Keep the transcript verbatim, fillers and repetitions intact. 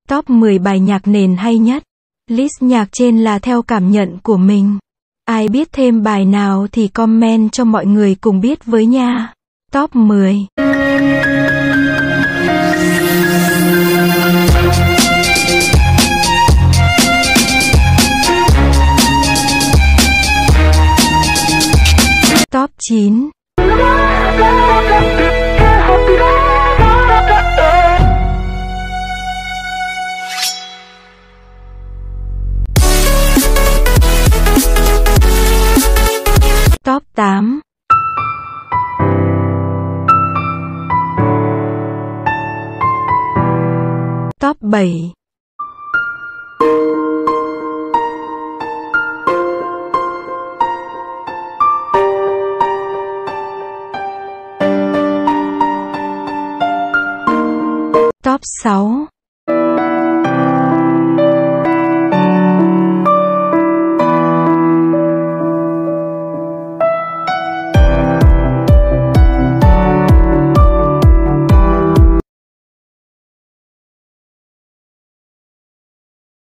Top mười bài nhạc nền hay nhất. List nhạc trên là theo cảm nhận của mình. Ai biết thêm bài nào thì comment cho mọi người cùng biết với nha. Top mười. Top chín. Top tám. Top bảy. Top sáu.